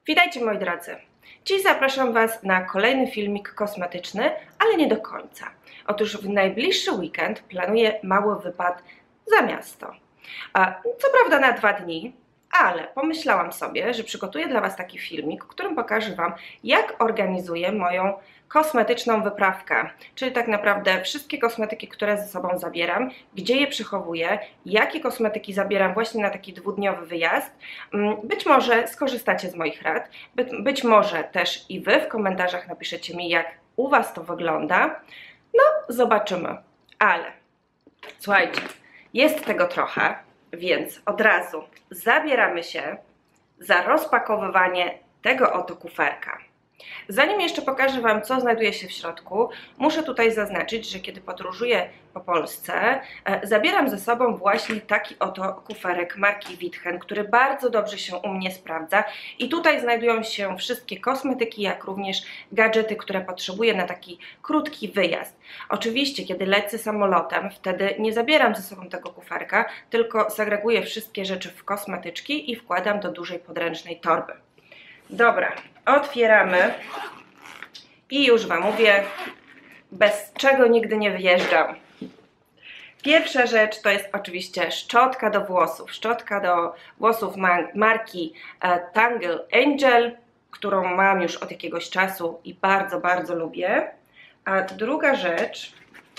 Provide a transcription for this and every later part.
Witajcie moi drodzy. Dziś zapraszam Was na kolejny filmik kosmetyczny, ale nie do końca. Otóż w najbliższy weekend planuję mały wypad za miasto. Co prawda na 2 dni, ale pomyślałam sobie, że przygotuję dla Was taki filmik, w którym pokażę Wam, jak organizuję moją kosmetyczną wyprawkę, czyli tak naprawdę wszystkie kosmetyki, które ze sobą zabieram, gdzie je przechowuję, jakie kosmetyki zabieram właśnie na taki 2-dniowy wyjazd. Być może skorzystacie z moich rad, być może też i Wy w komentarzach napiszecie mi, jak u Was to wygląda. No, zobaczymy. Ale słuchajcie, jest tego trochę, więc od razu zabieramy się za rozpakowywanie tego oto kuferka. Zanim jeszcze pokażę Wam, co znajduje się w środku, muszę tutaj zaznaczyć, że kiedy podróżuję po Polsce, zabieram ze sobą właśnie taki oto kuferek marki Witchen, który bardzo dobrze się u mnie sprawdza i tutaj znajdują się wszystkie kosmetyki, jak również gadżety, które potrzebuję na taki krótki wyjazd. Oczywiście, kiedy lecę samolotem, wtedy nie zabieram ze sobą tego kuferka, tylko segreguję wszystkie rzeczy w kosmetyczki i wkładam do dużej podręcznej torby. Dobra, otwieramy i już Wam mówię, bez czego nigdy nie wyjeżdżam. Pierwsza rzecz to jest oczywiście szczotka do włosów. Szczotka do włosów marki Tangle Angel, którą mam już od jakiegoś czasu i bardzo, bardzo lubię. A druga rzecz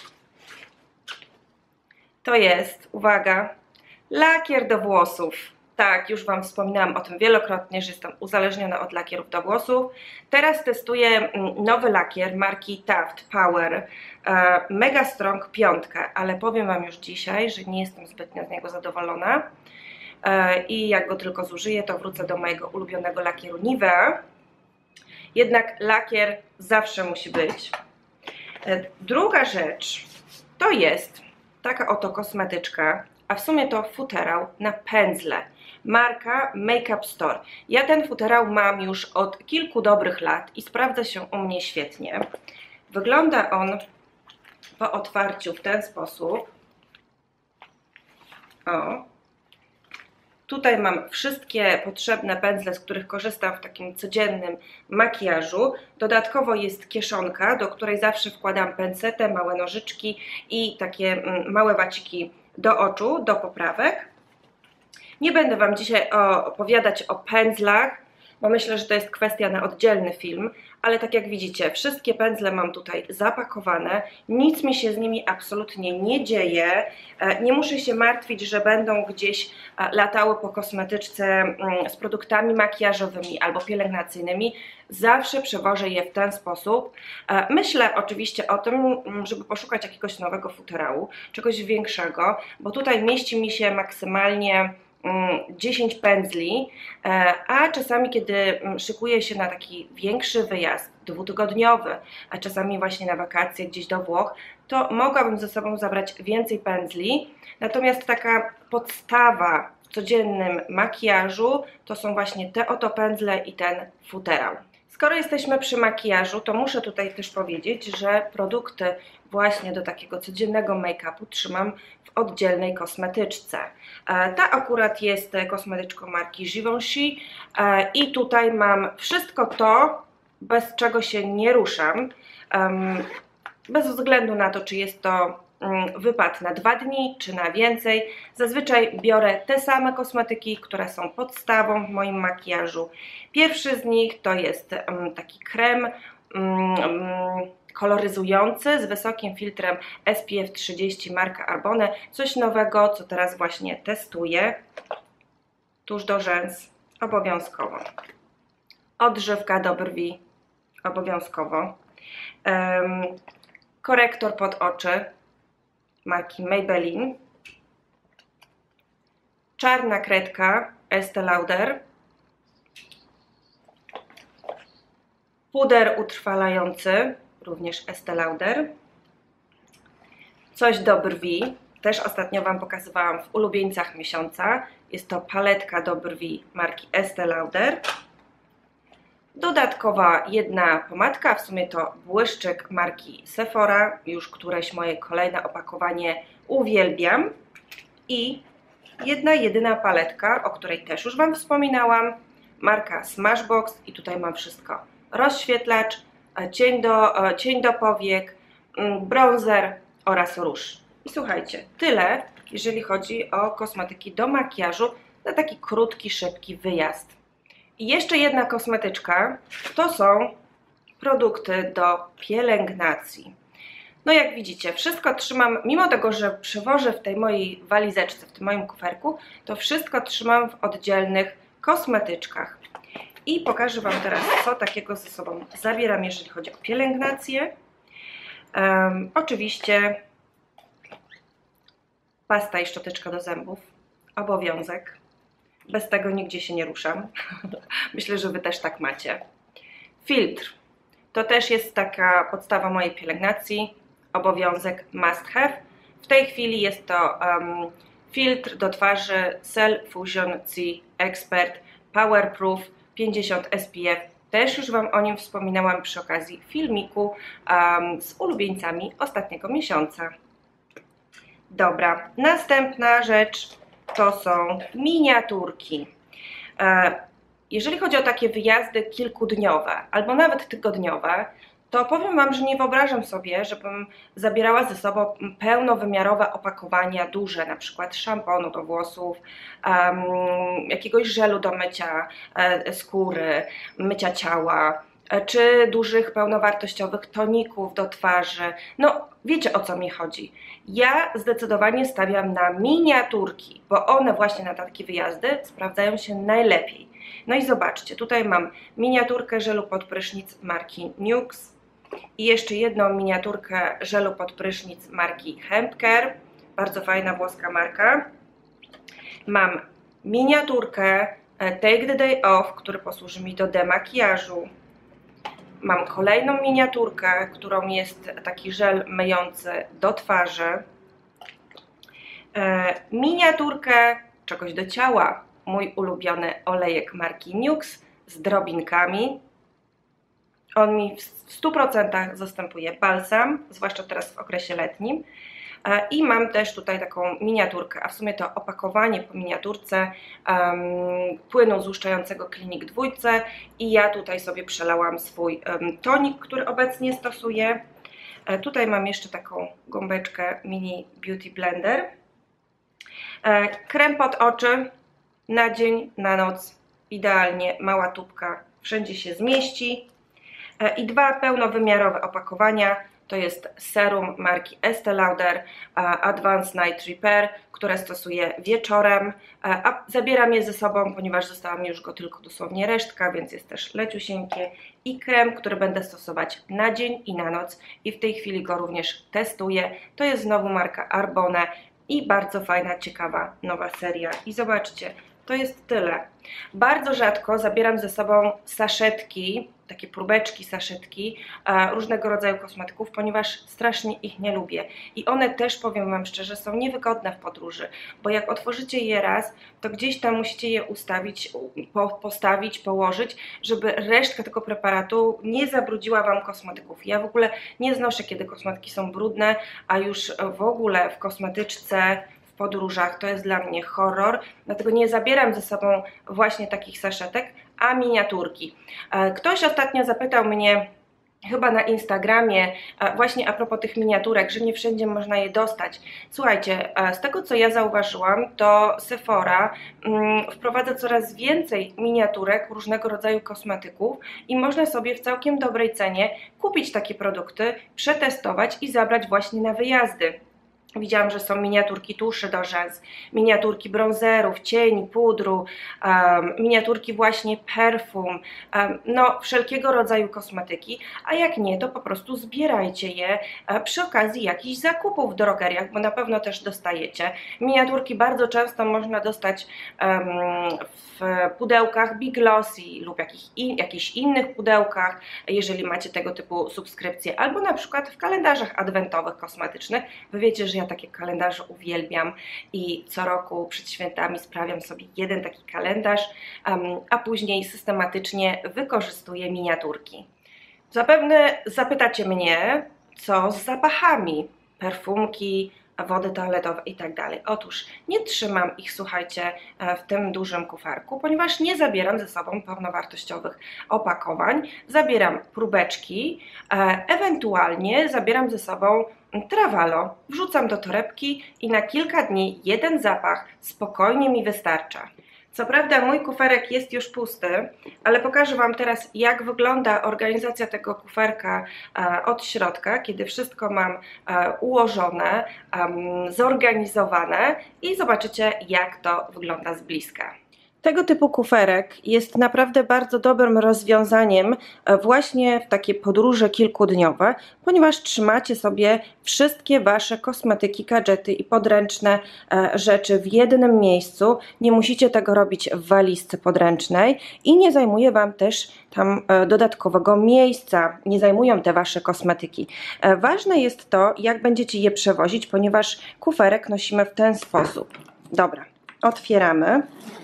to jest, uwaga, lakier do włosów. Tak, już Wam wspominałam o tym wielokrotnie, że jestem uzależniona od lakierów do włosów. Teraz testuję nowy lakier marki Taft Power Mega Strong 5, ale powiem Wam już dzisiaj, że nie jestem zbytnio z niego zadowolona. I jak go tylko zużyję, to wrócę do mojego ulubionego lakieru Nivea. Jednak lakier zawsze musi być. Druga rzecz to jest taka oto kosmetyczka, a w sumie to futerał na pędzle. Marka Makeup Store. Ja ten futerał mam już od kilku dobrych lat i sprawdza się u mnie świetnie. Wygląda on po otwarciu w ten sposób. O. Tutaj mam wszystkie potrzebne pędzle, z których korzystam w takim codziennym makijażu. Dodatkowo jest kieszonka, do której zawsze wkładam pensetę, małe nożyczki i takie małe waciki do oczu, do poprawek. Nie będę Wam dzisiaj opowiadać o pędzlach, bo myślę, że to jest kwestia na oddzielny film, ale tak jak widzicie, wszystkie pędzle mam tutaj zapakowane, nic mi się z nimi absolutnie nie dzieje, nie muszę się martwić, że będą gdzieś latały po kosmetyczce z produktami makijażowymi albo pielęgnacyjnymi, zawsze przewożę je w ten sposób. Myślę oczywiście o tym, żeby poszukać jakiegoś nowego futerału, czegoś większego, bo tutaj mieści mi się maksymalnie 10 pędzli, a czasami kiedy szykuję się na taki większy wyjazd, 2-tygodniowy, a czasami właśnie na wakacje gdzieś do Włoch, to mogłabym ze sobą zabrać więcej pędzli, natomiast taka podstawa w codziennym makijażu to są właśnie te oto pędzle i ten futerał. Skoro jesteśmy przy makijażu, to muszę tutaj też powiedzieć, że produkty właśnie do takiego codziennego make-upu trzymam w oddzielnej kosmetyczce. Ta akurat jest kosmetyczką marki Givenchy i tutaj mam wszystko to, bez czego się nie ruszam, bez względu na to, czy jest to wypad na 2 dni, czy na więcej. Zazwyczaj biorę te same kosmetyki, które są podstawą w moim makijażu. Pierwszy z nich to jest taki krem koloryzujący z wysokim filtrem SPF 30 marka Arbonne. Coś nowego, co teraz właśnie testuję. Tusz do rzęs obowiązkowo. Odżywka do brwi obowiązkowo. Korektor pod oczy marki Maybelline. Czarna kredka Estée Lauder. Puder utrwalający, również Estée Lauder. Coś do brwi, też ostatnio Wam pokazywałam w ulubieńcach miesiąca. Jest to paletka do brwi marki Estée Lauder. Dodatkowa jedna pomadka, w sumie to błyszczyk marki Sephora, już któreś moje kolejne opakowanie uwielbiam. I jedna jedyna paletka, o której też już Wam wspominałam, marka Smashbox i tutaj mam wszystko. Rozświetlacz, cień do powiek, bronzer oraz róż. I słuchajcie, tyle jeżeli chodzi o kosmetyki do makijażu na taki krótki, szybki wyjazd. I jeszcze jedna kosmetyczka, to są produkty do pielęgnacji. No jak widzicie, wszystko trzymam, mimo tego, że przewożę w tej mojej walizeczce, w tym moim kuferku, to wszystko trzymam w oddzielnych kosmetyczkach. I pokażę Wam teraz, co takiego ze sobą zabieram, jeżeli chodzi o pielęgnację. Oczywiście pasta i szczoteczka do zębów, obowiązek. Bez tego nigdzie się nie ruszam. Myślę, że Wy też tak macie. Filtr. To też jest taka podstawa mojej pielęgnacji. Obowiązek must have. W tej chwili jest to filtr do twarzy Cell Fusion C Expert Powerproof 50 SPF. Też już Wam o nim wspominałam przy okazji filmiku z ulubieńcami ostatniego miesiąca. Dobra, następna rzecz to są miniaturki. Jeżeli chodzi o takie wyjazdy kilkudniowe albo nawet tygodniowe, to powiem Wam, że nie wyobrażam sobie, żebym zabierała ze sobą pełnowymiarowe opakowania duże, na przykład szamponu do włosów, jakiegoś żelu do mycia skóry, mycia ciała, czy dużych pełnowartościowych toników do twarzy. No, wiecie, o co mi chodzi. Ja zdecydowanie stawiam na miniaturki, bo one właśnie na takie wyjazdy sprawdzają się najlepiej. No i zobaczcie, tutaj mam miniaturkę żelu pod prysznic marki Nuxe i jeszcze jedną miniaturkę żelu pod prysznic marki Hempcare, bardzo fajna włoska marka. Mam miniaturkę Take the Day Off, który posłuży mi do demakijażu. Mam kolejną miniaturkę, którą jest taki żel myjący do twarzy. Miniaturkę czegoś do ciała, mój ulubiony olejek marki Nuxe z drobinkami. On mi w 100% zastępuje balsam, zwłaszcza teraz w okresie letnim. I mam też tutaj taką miniaturkę, a w sumie to opakowanie po miniaturce płynu złuszczającego Clinique 2 i ja tutaj sobie przelałam swój tonik, który obecnie stosuję. Tutaj mam jeszcze taką gąbeczkę Mini Beauty Blender. Krem pod oczy na dzień, na noc, idealnie mała tubka wszędzie się zmieści. I dwa pełnowymiarowe opakowania. To jest serum marki Estée Lauder Advanced Night Repair, które stosuję wieczorem, a zabieram je ze sobą, ponieważ została mi już go tylko dosłownie resztka, więc jest też leciusieńkie. I krem, który będę stosować na dzień i na noc i w tej chwili go również testuję. To jest znowu marka Arbonne i bardzo fajna, ciekawa nowa seria. I zobaczcie, to jest tyle. Bardzo rzadko zabieram ze sobą saszetki, takie próbeczki, saszetki różnego rodzaju kosmetyków, ponieważ strasznie ich nie lubię. I one też, powiem Wam szczerze, są niewygodne w podróży, bo jak otworzycie je raz, to gdzieś tam musicie je ustawić, postawić, położyć, żeby resztka tego preparatu nie zabrudziła Wam kosmetyków. Ja w ogóle nie znoszę, kiedy kosmetyki są brudne, a już w ogóle w kosmetyczce, w podróżach to jest dla mnie horror, dlatego nie zabieram ze sobą właśnie takich saszetek, a miniaturki. Ktoś ostatnio zapytał mnie, chyba na Instagramie, właśnie a propos tych miniaturek, że nie wszędzie można je dostać. Słuchajcie, z tego co ja zauważyłam, to Sephora wprowadza coraz więcej miniaturek różnego rodzaju kosmetyków i można sobie w całkiem dobrej cenie kupić takie produkty, przetestować i zabrać właśnie na wyjazdy. Widziałam, że są miniaturki tuszy do rzęs, miniaturki bronzerów, cieni, pudru, miniaturki właśnie perfum, no wszelkiego rodzaju kosmetyki, a jak nie, to po prostu zbierajcie je przy okazji jakichś zakupów w drogeriach, bo na pewno też dostajecie. Miniaturki bardzo często można dostać w pudełkach Big Glossy lub jakichś innych pudełkach, jeżeli macie tego typu subskrypcje, albo na przykład w kalendarzach adwentowych kosmetycznych. Wy wiecie, że ja takie kalendarze uwielbiam i co roku przed świętami sprawiam sobie jeden taki kalendarz, a później systematycznie wykorzystuję miniaturki. Zapewne zapytacie mnie, co z zapachami. Perfumki, wody toaletowe i tak dalej. Otóż nie trzymam ich, słuchajcie, w tym dużym kuferku, ponieważ nie zabieram ze sobą pełnowartościowych opakowań. Zabieram próbeczki, ewentualnie zabieram ze sobą Travalo, wrzucam do torebki i na kilka dni jeden zapach spokojnie mi wystarcza. Co prawda mój kuferek jest już pusty, ale pokażę Wam teraz, jak wygląda organizacja tego kuferka od środka, kiedy wszystko mam ułożone, zorganizowane i zobaczycie, jak to wygląda z bliska. Tego typu kuferek jest naprawdę bardzo dobrym rozwiązaniem właśnie w takie podróże kilkudniowe, ponieważ trzymacie sobie wszystkie Wasze kosmetyki, gadżety i podręczne rzeczy w jednym miejscu. Nie musicie tego robić w walizce podręcznej i nie zajmuje Wam też tam dodatkowego miejsca, nie zajmują te Wasze kosmetyki. Ważne jest to, jak będziecie je przewozić, ponieważ kuferek nosimy w ten sposób. Dobra, otwieramy.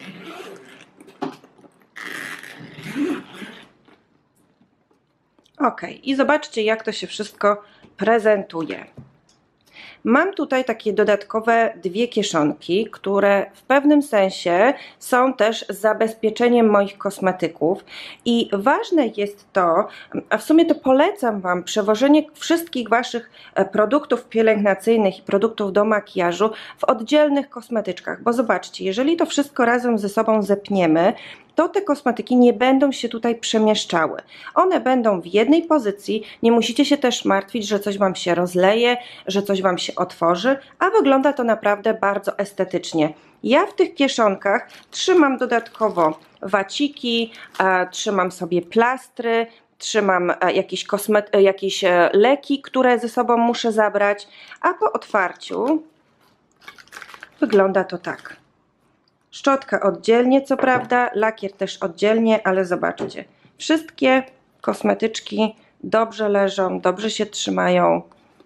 Ok, i zobaczcie, jak to się wszystko prezentuje. Mam tutaj takie dodatkowe dwie kieszonki, które w pewnym sensie są też zabezpieczeniem moich kosmetyków i ważne jest to, a w sumie to polecam Wam przewożenie wszystkich Waszych produktów pielęgnacyjnych i produktów do makijażu w oddzielnych kosmetyczkach, bo zobaczcie, jeżeli to wszystko razem ze sobą zepniemy, to te kosmetyki nie będą się tutaj przemieszczały. One będą w jednej pozycji, nie musicie się też martwić, że coś Wam się rozleje, że coś Wam się otworzy, a wygląda to naprawdę bardzo estetycznie. Ja w tych kieszonkach trzymam dodatkowo waciki, trzymam sobie plastry, trzymam jakieś leki, które ze sobą muszę zabrać, a po otwarciu wygląda to tak. Szczotka oddzielnie, co prawda, lakier też oddzielnie, ale zobaczcie, wszystkie kosmetyczki dobrze leżą, dobrze się trzymają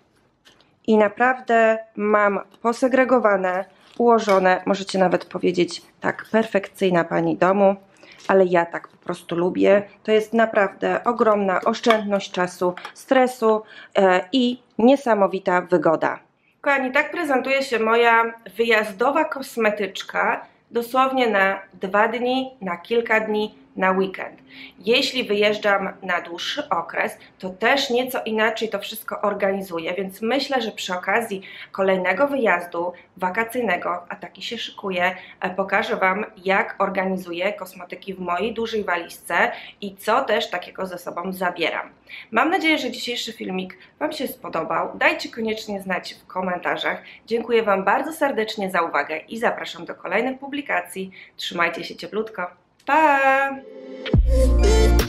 i naprawdę mam posegregowane, ułożone, możecie nawet powiedzieć tak, perfekcyjna pani domu, ale ja tak po prostu lubię. To jest naprawdę ogromna oszczędność czasu, stresu i niesamowita wygoda. Kochani, tak prezentuje się moja wyjazdowa kosmetyczka. Dosłownie na 2 dni, na kilka dni, na weekend. Jeśli wyjeżdżam na dłuższy okres, to też nieco inaczej to wszystko organizuję, więc myślę, że przy okazji kolejnego wyjazdu wakacyjnego, a taki się szykuje, pokażę Wam, jak organizuję kosmetyki w mojej dużej walizce i co też takiego ze sobą zabieram. Mam nadzieję, że dzisiejszy filmik Wam się spodobał. Dajcie koniecznie znać w komentarzach. Dziękuję Wam bardzo serdecznie za uwagę i zapraszam do kolejnych publikacji. Trzymajcie się cieplutko. Pa!